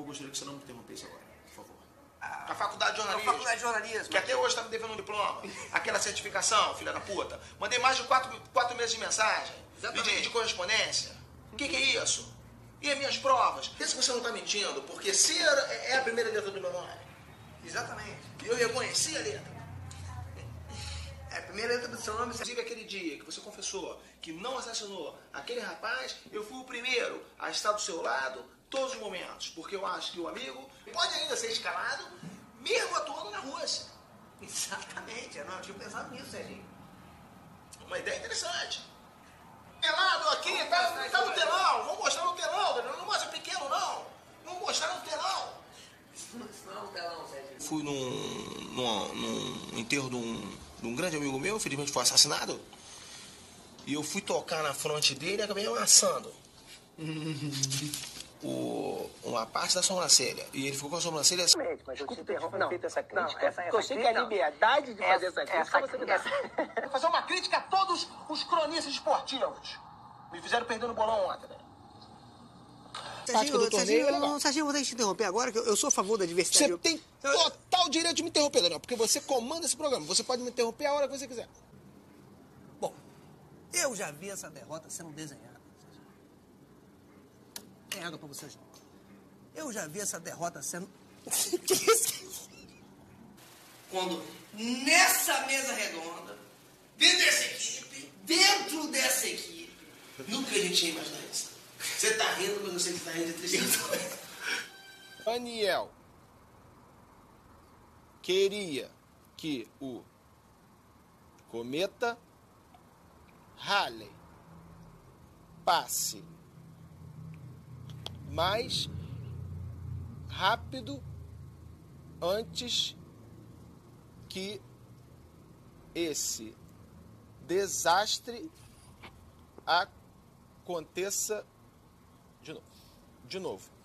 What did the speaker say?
vou gostaria que você não me interrompesse agora, por favor. A faculdade de jornalismo. A faculdade de jornalismo. Que até hoje está me devendo um diploma. Aquela certificação, filha da puta. Mandei mais de 4 meses de mensagem. De correspondência. O que é isso? E as minhas provas? Pensa que você não está mentindo, porque se é a primeira letra do meu nome. Exatamente. E eu reconheci a letra. É a primeira letra do seu nome. Inclusive aquele dia que você confessou que não assassinou aquele rapaz, eu fui o primeiro a estar do seu lado todos os momentos. Porque eu acho que o amigo pode ainda ser escalado, mesmo atuando na Rússia. Exatamente, eu não tinha pensado nisso, Serginho. Uma ideia interessante. Telado aqui, tá no telão. Vamos mostrar no telão, não mostra pequeno, não. Vamos mostrar no telão. Isso não é um telão, Serginho. Fui num enterro de um grande amigo meu, infelizmente foi assassinado. E eu fui tocar na fronte dele e acabei amassando uma parte da sobrancelha. E ele ficou com a sobrancelha... Mas eu te interrompo, não, feita essa crítica, porque eu sei que a liberdade de fazer essa crítica você me dá. Vou fazer uma crítica a todos os cronistas esportivos. Me fizeram perder no bolão ontem, né? Serginho, vou ter que te interromper agora, que eu sou a favor da diversidade. Você tem total direito de me interromper, Daniel, porque você comanda esse programa. Você pode me interromper a hora que você quiser. Bom, eu já vi essa derrota sendo desenhada. Tem água pra vocês, não. Eu já vi essa derrota sendo... Quando nessa mesa redonda, dentro dessa equipe, nunca a gente ia imaginar isso. Você tá rindo, mas eu sei que tá rindo de tristeza. Daniel queria que o cometa Halley passe mais rápido antes que esse desastre aconteça de novo.